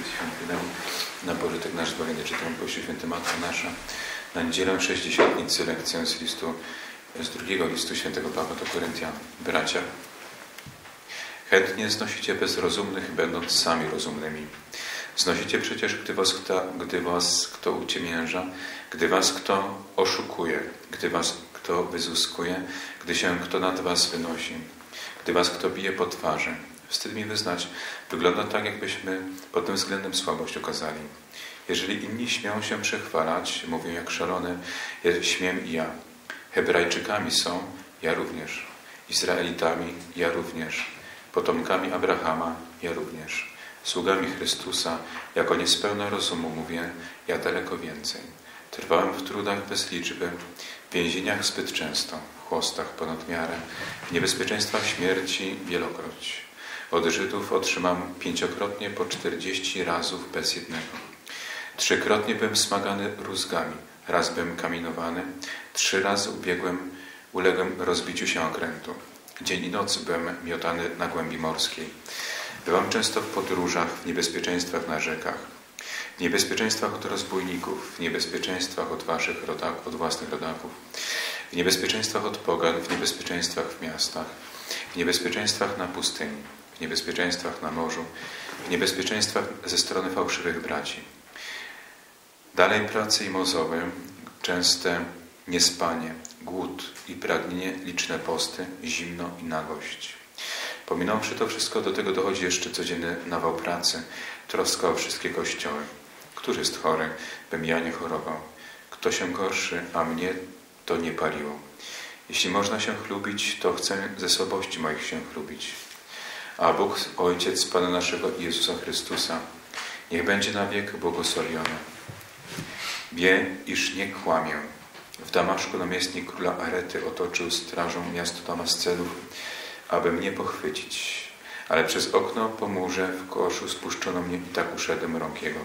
świątynę, na pożytek nasz zbawienie. Czytam po święty Matko Nasza na niedzielę sześćdziesiątnicy lekcję z drugiego listu świętego Pawła do Koryntian. Bracia, chętnie znosicie bezrozumnych, będąc sami rozumnymi. Znosicie przecież, gdy was kto uciemięża, gdy was kto oszukuje, gdy was kto wyzuskuje, gdy się kto nad was wynosi, gdy was kto bije po twarzy. Wstyd mi wyznać, wygląda tak, jakbyśmy pod tym względem słabość okazali. Jeżeli inni śmią się przechwalać, mówią jak szalone, śmiem i ja. Hebrajczykami są, ja również. Izraelitami, ja również. Potomkami Abrahama, ja również. Sługami Chrystusa, jako niespełna rozumu mówię, ja daleko więcej. Trwałem w trudach bez liczby, w więzieniach zbyt często, w chłostach ponad miarę, w niebezpieczeństwach śmierci wielokroć. Od Żydów otrzymam 5-krotnie po 40 razów bez jednego. 3-krotnie byłem smagany rózgami, raz byłem kamienowany, 3 razy uległem rozbiciu się okrętu. Dzień i noc byłem miotany na głębi morskiej. Byłam często w podróżach, w niebezpieczeństwach na rzekach, w niebezpieczeństwach od rozbójników, w niebezpieczeństwach od własnych rodaków, w niebezpieczeństwach od pogan, w niebezpieczeństwach w miastach, w niebezpieczeństwach na pustyni, w niebezpieczeństwach na morzu, w niebezpieczeństwach ze strony fałszywych braci. Dalej prace i mozoły, częste niespanie, głód i pragnienie, liczne posty, zimno i nagość. Pominąwszy to wszystko, do tego dochodzi jeszcze codzienny nawał pracy, troska o wszystkie kościoły. Któż jest chory, bym ja nie chorował? Kto się gorszy, a mnie to nie paliło? Jeśli można się chlubić, to chcę ze słabości moich się chlubić. A Bóg, Ojciec Pana naszego Jezusa Chrystusa, niech będzie na wiek błogosławiony. Wie, iż nie kłamię. W Damaszku namiestnik króla Arety otoczył strażą miasto Damascenów, aby mnie pochwycić. Ale przez okno po murze w koszu spuszczono mnie i tak uszedłem rąk jego.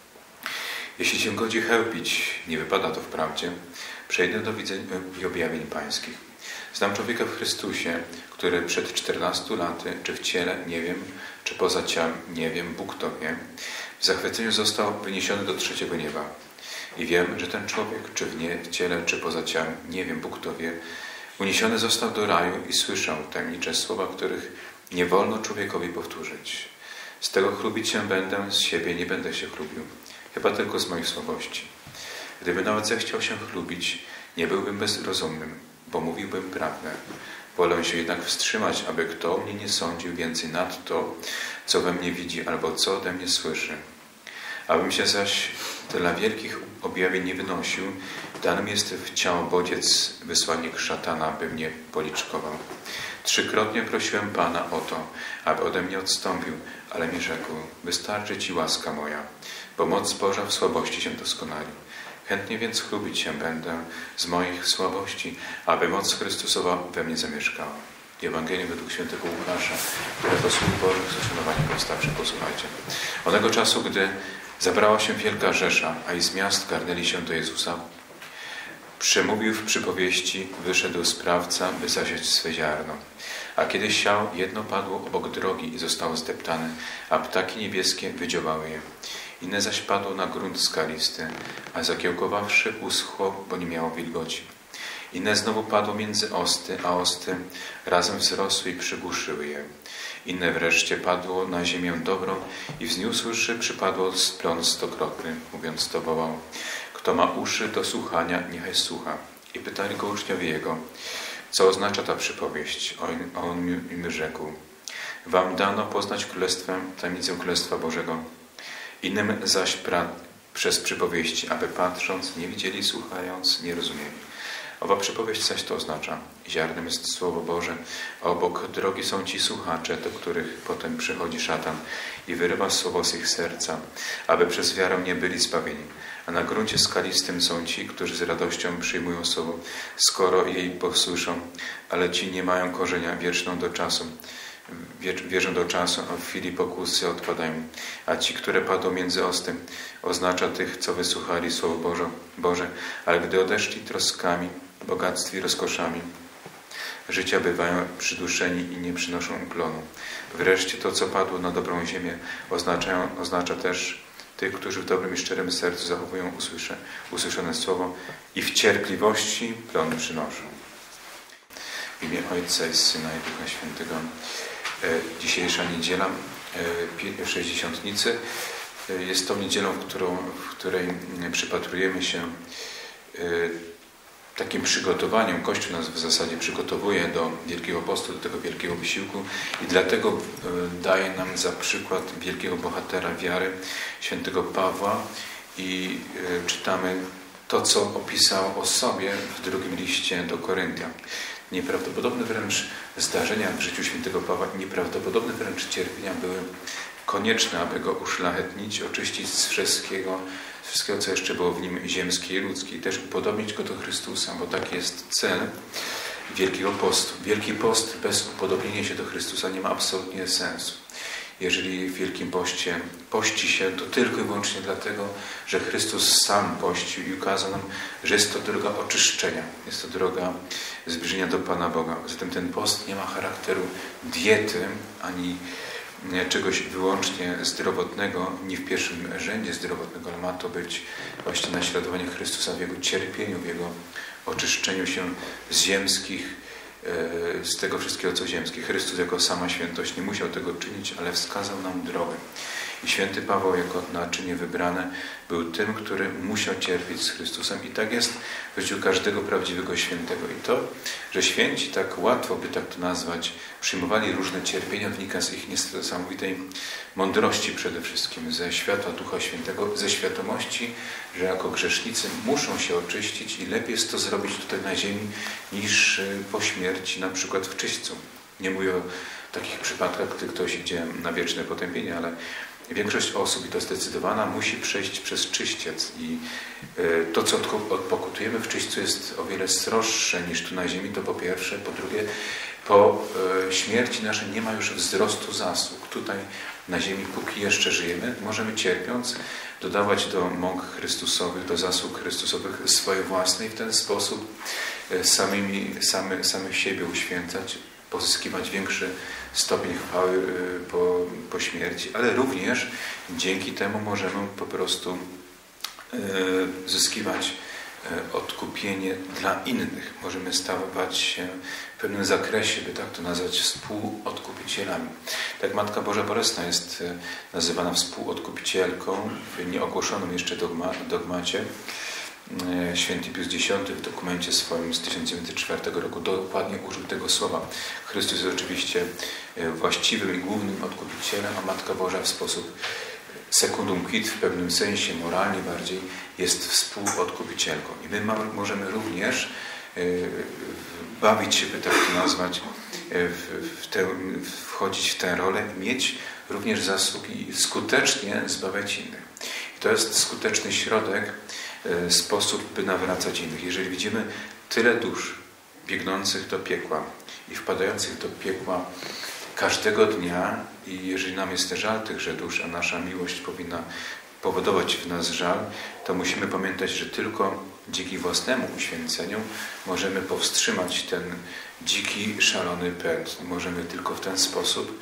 Jeśli się godzi chełpić, nie wypada to wprawdzie, przejdę do widzeń i objawień pańskich. Znam człowieka w Chrystusie, który przed 14 laty, czy w ciele, nie wiem, czy poza ciałem, nie wiem, Bóg to wie, w zachwyceniu został wyniesiony do 3. nieba. I wiem, że ten człowiek, czy w ciele, czy poza ciałem, nie wiem, Bóg to wie, uniesiony został do raju i słyszał tajemnicze słowa, których nie wolno człowiekowi powtórzyć. Z tego chlubić się będę, z siebie nie będę się chlubił, chyba tylko z moich słabości. Gdyby nawet zechciał się chlubić, nie byłbym bezrozumnym, bo mówiłbym prawdę. Wolę się jednak wstrzymać, aby kto mnie nie sądził więcej nad to, co we mnie widzi albo co ode mnie słyszy. Abym się zaś dla wielkich objawień nie wynosił, danym jest w ciało bodziec, wysłannik szatana, by mnie policzkował. 3-krotnie prosiłem Pana o to, aby ode mnie odstąpił, ale mi rzekł, wystarczy Ci łaska moja, bo moc Boża w słabości się doskonali. Chętnie więc chlubić się będę z moich słabości, aby moc Chrystusowa we mnie zamieszkała. Ewangelium według świętego Łukasza, które to słów Bożych z uszanowaniem powstawszy, posłuchajcie. Onego czasu, gdy zabrała się wielka rzesza, a i z miast garnęli się do Jezusa, przemówił w przypowieści, wyszedł sprawca, by zasiać swe ziarno. A kiedy siał, jedno padło obok drogi i zostało zdeptane, a ptaki niebieskie wydziobały je. Inne zaś padło na grunt skalisty, a zakiełkowawszy uschło, bo nie miało wilgoci. Inne znowu padło między osty, a osty razem wzrosły i przygłuszyły je. Inne wreszcie padło na ziemię dobrą i wzniósłszy przypadło plon 100-krotny, mówiąc to wołał. Kto ma uszy do słuchania, niechaj słucha. I pytali go uczniowie jego, co oznacza ta przypowieść. On im rzekł, wam dano poznać tajemnicę Królestwa Bożego. Innym zaś przez przypowieści, aby patrząc, nie widzieli, słuchając, nie rozumieli. Owa przypowieść zaś to oznacza. Ziarnem jest Słowo Boże, a obok drogi są ci słuchacze, do których potem przychodzi szatan i wyrywa słowo z ich serca, aby przez wiarę nie byli zbawieni. A na gruncie skalistym są ci, którzy z radością przyjmują słowo, skoro jej posłyszą, ale ci nie mają korzenia wieczną do czasu. Wierzą do czasu, a w chwili pokusy odpadają. A ci, które padło między osty, oznacza tych, co wysłuchali Słowo Boże, ale gdy odeszli troskami, bogactwi, rozkoszami, życia bywają przyduszeni i nie przynoszą uklonu. Wreszcie to, co padło na dobrą ziemię, oznacza też tych, którzy w dobrym i szczerym sercu zachowują usłyszane słowo i w cierpliwości plony przynoszą. W imię Ojca i Syna i Ducha Świętego. Dzisiejsza niedziela Sześćdziesiątnicy jest tą niedzielą, w której przypatrujemy się takim przygotowaniom. Kościół nas w zasadzie przygotowuje do Wielkiego Postu, do tego wielkiego wysiłku i dlatego daje nam za przykład wielkiego bohatera wiary, świętego Pawła, i czytamy to, co opisał o sobie w drugim liście do Koryntian. Nieprawdopodobne wręcz zdarzenia w życiu świętego Pawła, nieprawdopodobne wręcz cierpienia były konieczne, aby go uszlachetnić, oczyścić z wszystkiego, co jeszcze było w nim ziemskie i ludzkie, i też upodobnić go do Chrystusa, bo taki jest cel Wielkiego Postu. Wielki Post bez upodobnienia się do Chrystusa nie ma absolutnie sensu. Jeżeli w Wielkim Poście pości się, to tylko i wyłącznie dlatego, że Chrystus sam pościł i ukazał nam, że jest to droga oczyszczenia, jest to droga zbliżenia do Pana Boga. Zatem ten post nie ma charakteru diety, ani czegoś wyłącznie zdrowotnego, nie w pierwszym rzędzie zdrowotnego, ale ma to być właśnie naśladowanie Chrystusa w Jego cierpieniu, w Jego oczyszczeniu się z ziemskich, z tego wszystkiego, co ziemskie. Chrystus jako sama świętość nie musiał tego czynić, ale wskazał nam drogę. I święty Paweł jako naczynie wybrane był tym, który musiał cierpieć z Chrystusem. I tak jest w życiu każdego prawdziwego świętego. I to, że święci tak łatwo by tak to nazwać, przyjmowali różne cierpienia, wynika z ich niesamowitej mądrości przede wszystkim, ze światła Ducha Świętego, ze świadomości, że jako grzesznicy muszą się oczyścić i lepiej jest to zrobić tutaj na ziemi niż po śmierci, na przykład w czyśćcu. Nie mówię o takich przypadkach, gdy ktoś idzie na wieczne potępienie, ale większość osób, i to zdecydowana, musi przejść przez czyściec i to, co odpokutujemy w czyśćcu, jest o wiele sroższe niż tu na ziemi, to po pierwsze. Po drugie, po śmierci naszej nie ma już wzrostu zasług. Tutaj na ziemi, póki jeszcze żyjemy, możemy cierpiąc dodawać do mąk Chrystusowych, do zasług Chrystusowych swoje własne i w ten sposób samych siebie uświęcać, pozyskiwać większy stopień chwały po śmierci, ale również dzięki temu możemy po prostu zyskiwać odkupienie dla innych. Możemy stawać się w pewnym zakresie, by tak to nazwać, współodkupicielami. Tak Matka Boża Bolesna jest nazywana współodkupicielką w nieogłoszonym jeszcze dogmacie. Święty Pius X w dokumencie swoim z 1904 roku dokładnie użył tego słowa. Chrystus jest oczywiście właściwym i głównym odkupicielem, a Matka Boża w sposób secundum quid, w pewnym sensie moralnie bardziej, jest współodkupicielką. I my możemy również bawić się, by tak to nazwać, wchodzić w tę rolę i mieć również zasługi i skutecznie zbawiać innych. I to jest skuteczny środek, sposób, by nawracać innych. Jeżeli widzimy tyle dusz biegnących do piekła i wpadających do piekła każdego dnia i jeżeli nam jest żal tychże dusz, a nasza miłość powinna powodować w nas żal, to musimy pamiętać, że tylko dzięki własnemu uświęceniu możemy powstrzymać ten dziki, szalony pęd. Możemy tylko w ten sposób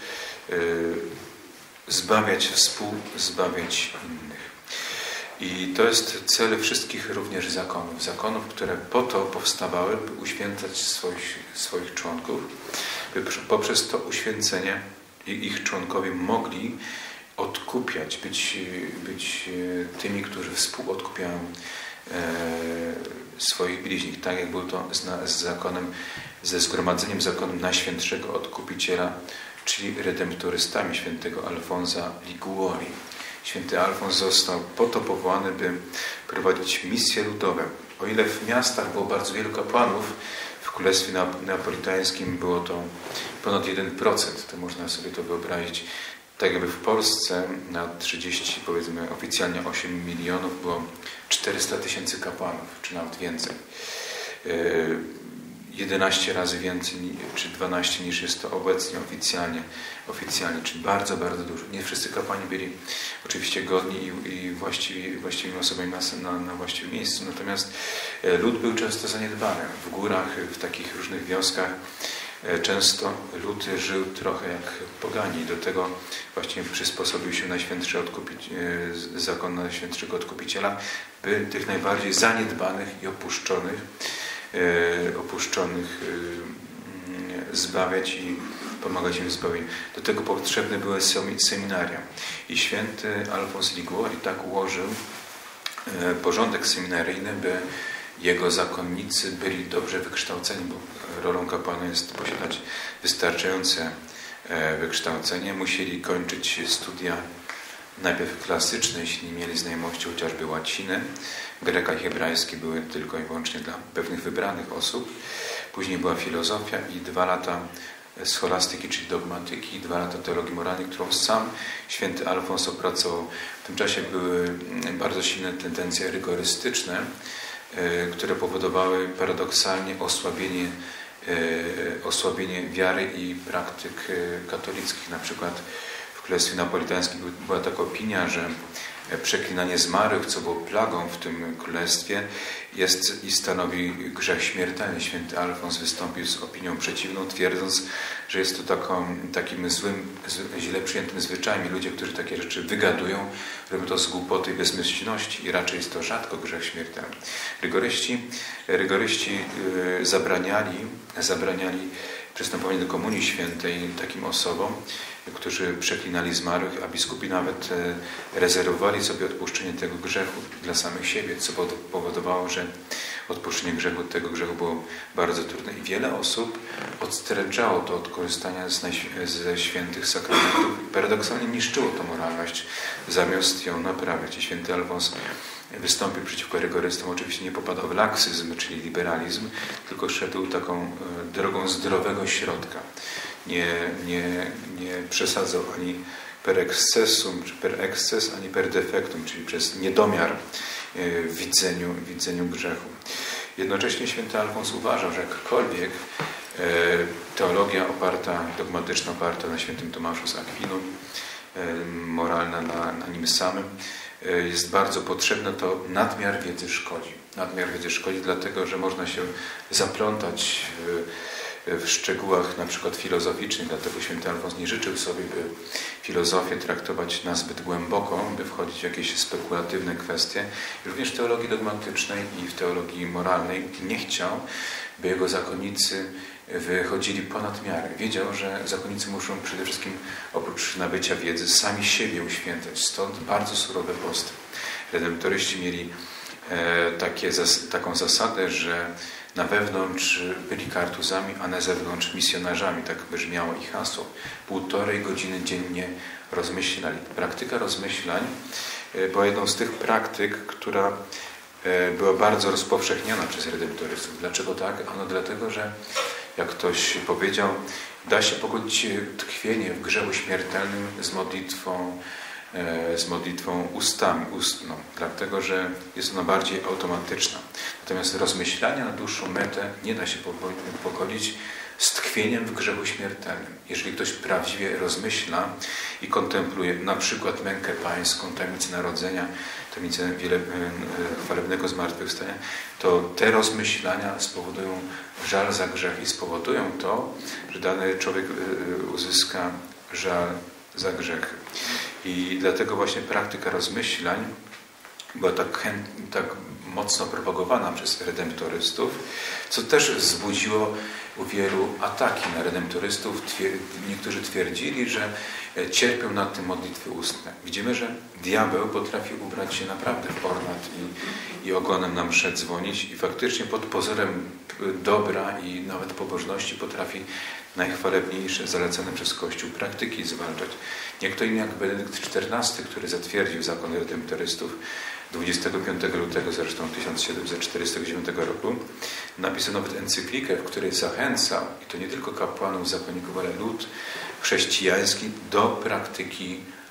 współzbawiać innych. I to jest cel wszystkich również zakonów. Zakonów, które po to powstawały, by uświęcać swoich członków, by poprzez to uświęcenie ich członkowie mogli odkupiać, być tymi, którzy współodkupiają swoich bliźnich. Tak jak było to ze zgromadzeniem zakonem Najświętszego Odkupiciela, czyli redemptorystami świętego Alfonsa Liguori. Święty Alfons został po to powołany, by prowadzić misje ludowe. O ile w miastach było bardzo wielu kapłanów, w Królestwie Neapolitańskim było to ponad 1%, to można sobie to wyobrazić. Tak jakby w Polsce na 30, powiedzmy oficjalnie 8 milionów było 400 000 kapłanów, czy nawet więcej. 11 razy więcej, czy 12 niż jest to obecnie oficjalnie, czyli bardzo, bardzo dużo. Nie wszyscy kapłani byli oczywiście godni i właściwymi osobami na właściwym miejscu, natomiast lud był często zaniedbany. W górach, w takich różnych wioskach często lud żył trochę jak pogani. Do tego właśnie przysposobił się zakon Najświętszego Odkupiciela, by tych najbardziej zaniedbanych i opuszczonych zbawiać i pomagać im w zbawieniu. Do tego potrzebne były seminaria. I święty Alfons Liguori tak ułożył porządek seminaryjny, by jego zakonnicy byli dobrze wykształceni, bo rolą kapłana jest posiadać wystarczające wykształcenie. Musieli kończyć studia najpierw klasyczne, jeśli nie mieli znajomości chociażby łaciny. Greka i hebrajski były tylko i wyłącznie dla pewnych wybranych osób. Później była filozofia i 2 lata scholastyki, czyli dogmatyki, i 2 lata teologii moralnej, którą sam święty Alfons opracował. W tym czasie były bardzo silne tendencje rygorystyczne, które powodowały paradoksalnie osłabienie wiary i praktyk katolickich. Na przykład w Królestwie Napolitańskim była taka opinia, że przeklinanie zmarłych, co było plagą w tym królestwie, jest i stanowi grzech śmiertelny. Święty Alfons wystąpił z opinią przeciwną, twierdząc, że jest to takim złym, źle przyjętym zwyczajem i ludzie, którzy takie rzeczy wygadują, robią to z głupoty i bezmyślności i raczej jest to rzadko grzech śmiertelny. Rygoryści zabraniali przystępowanie do Komunii Świętej takim osobom, którzy przeklinali zmarłych, a biskupi nawet rezerwowali sobie odpuszczenie tego grzechu dla samych siebie, co powodowało, że odpuszczenie tego grzechu było bardzo trudne i wiele osób odstręczało to od korzystania ze świętych sakramentów i paradoksalnie niszczyło to moralność, zamiast ją naprawiać. I święty Alfons wystąpił przeciwko rygorystom, oczywiście nie popadał w laksyzm, czyli liberalizm, tylko szedł taką drogą zdrowego środka. Nie przesadzał ani per excessum, czy per excess, ani per defectum, czyli przez niedomiar w widzeniu grzechu. Jednocześnie święty Alfons uważał, że jakkolwiek teologia dogmatyczna oparta na świętym Tomaszu z Akwinu, moralna na nim samym, jest bardzo potrzebna, to nadmiar wiedzy szkodzi. Nadmiar wiedzy szkodzi, dlatego że można się zaplątać w szczegółach na przykład filozoficznych, dlatego święty Alfons nie życzył sobie, by filozofię traktować nazbyt głęboko, by wchodzić w jakieś spekulatywne kwestie. Również w teologii dogmatycznej i w teologii moralnej nie chciał, by jego zakonnicy wychodzili ponad miarę. Wiedział, że zakonnicy muszą przede wszystkim oprócz nabycia wiedzy sami siebie uświęcać. Stąd bardzo surowe posty. Redemptoryści mieli taką zasadę, że na wewnątrz byli kartuzami, a na zewnątrz misjonarzami. Tak brzmiało ich hasło. 1,5 godziny dziennie rozmyślali. Praktyka rozmyślań była jedną z tych praktyk, która była bardzo rozpowszechniona przez redemptorystów. Dlaczego tak? Ano dlatego, że jak ktoś powiedział, da się pogodzić tkwienie w grzechu śmiertelnym z modlitwą ustną, dlatego że jest ona bardziej automatyczna. Natomiast rozmyślania na dłuższą metę nie da się pogodzić z tkwieniem w grzechu śmiertelnym. Jeżeli ktoś prawdziwie rozmyśla i kontempluje na przykład mękę pańską, tajemnicę narodzenia, tajemnicę chwalebnego zmartwychwstania, to te rozmyślania spowodują żal za grzech i spowodują to, że dany człowiek uzyska żal za grzech. I dlatego właśnie praktyka rozmyślań była tak mocno propagowana przez redemptorystów, co też wzbudziło u wielu ataki na redemptorystów. Niektórzy twierdzili, że cierpią na tym modlitwy ustne. Widzimy, że diabeł potrafi ubrać się naprawdę w ornat i ogonem nam mszę dzwonić i faktycznie pod pozorem dobra i nawet pobożności potrafi najchwalebniejsze, zalecane przez Kościół praktyki zwalczać. Nie kto inny jak Benedykt XIV, który zatwierdził zakon redemptorystów 25 lutego zresztą 1749 roku, napisał nawet encyklikę, w której zachęcał, i to nie tylko kapłanów, zakonników, ale lud chrześcijański do praktyki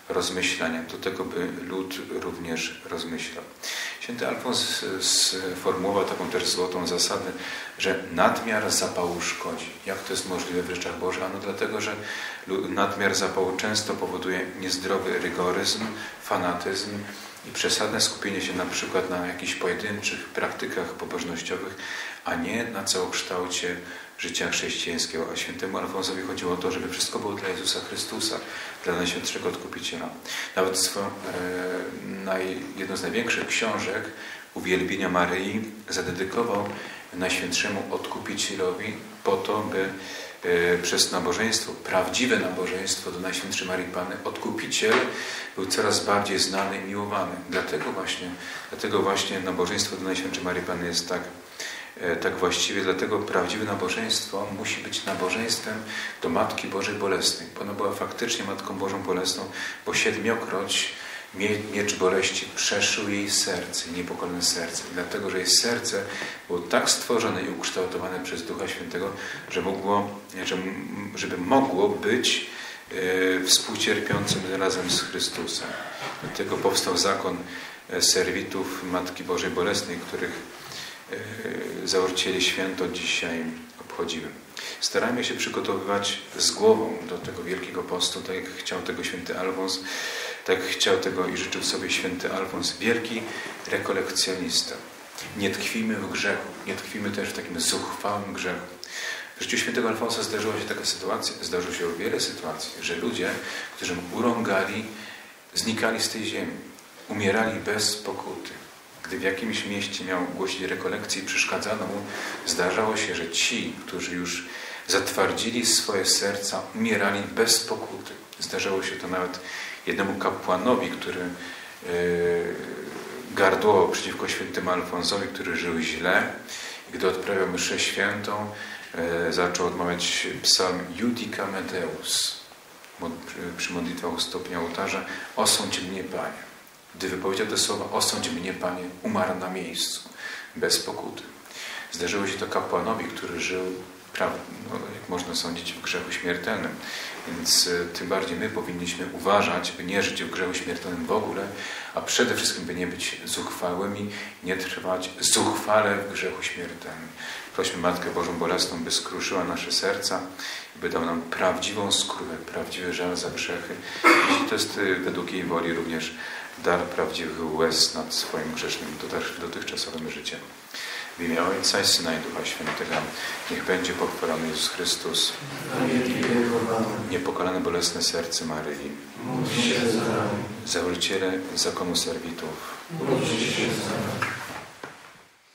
rozmyślania, do tego, by lud również rozmyślał. Święty Alfons sformułował taką też złotą zasadę, że nadmiar zapału szkodzi. Jak to jest możliwe w rzeczach Bożych? Ano dlatego, że nadmiar zapału często powoduje niezdrowy rygoryzm, fanatyzm i przesadne skupienie się na przykład na jakichś pojedynczych praktykach pobożnościowych, a nie na całokształcie życia chrześcijańskiego. A świętemu Alfonsowi chodziło o to, żeby wszystko było dla Jezusa Chrystusa, dla Najświętszego Odkupiciela. Nawet jedną z największych książek Uwielbienia Maryi zadedykował Najświętszemu Odkupicielowi po to, by przez nabożeństwo, prawdziwe nabożeństwo do Najświętszej Maryi Panny, Odkupiciel był coraz bardziej znany i miłowany. Dlatego właśnie nabożeństwo do Najświętszej Maryi Panny jest tak właściwie, dlatego prawdziwe nabożeństwo musi być nabożeństwem do Matki Bożej Bolesnej, bo ona była faktycznie Matką Bożą Bolesną, bo 7-kroć miecz boleści przeszył jej serce, niepokolne serce. I dlatego, że jej serce było tak stworzone i ukształtowane przez Ducha Świętego, żeby mogło być współcierpiącym razem z Chrystusem. Dlatego powstał zakon serwitów Matki Bożej Bolesnej, których założycieli święto dzisiaj obchodzimy. Starajmy się przygotowywać z głową do tego Wielkiego Postu, tak jak chciał tego święty Alfons, tak chciał tego i życzył sobie święty Alfons, wielki rekolekcjonista. Nie tkwimy w grzechu, nie tkwimy też w takim zuchwałym grzechu. W życiu świętego Alfonsa zdarzyła się taka sytuacja, zdarzyło się wiele sytuacji, że ludzie, którzy mu urągali, znikali z tej ziemi, umierali bez pokuty. Gdy w jakimś mieście miał głosić rekolekcję i przeszkadzano mu, zdarzało się, że ci, którzy już zatwardzili swoje serca, umierali bez pokuty. Zdarzało się to nawet jednemu kapłanowi, który gardłował przeciwko świętemu Alfonsowi, który żył źle. Gdy odprawiał mszę świętą, zaczął odmawiać psalm Judica Deus. Przy modlitwach u stopnia ołtarza: osądź mnie, Panie. Gdy wypowiedział te słowa: osądź mnie, Panie, umarł na miejscu, bez pokuty. Zdarzyło się to kapłanowi, który żył, jak można sądzić, w grzechu śmiertelnym. Więc tym bardziej my powinniśmy uważać, by nie żyć w grzechu śmiertelnym w ogóle, a przede wszystkim, by nie być zuchwałymi, nie trwać zuchwale w grzechu śmiertelnym. Prośmy Matkę Bożą Bolesną, by skruszyła nasze serca, by dał nam prawdziwą skruchę, prawdziwy żal za grzechy. I to jest według jej woli również dar prawdziwych łez nad swoim grzesznym dotychczasowym życiem. W imię Ojca i Syna i Ducha Świętego. Niech będzie pochwalony Jezus Chrystus. Niepokalane bolesne serce Maryi. Założyciele zakonu serwitów.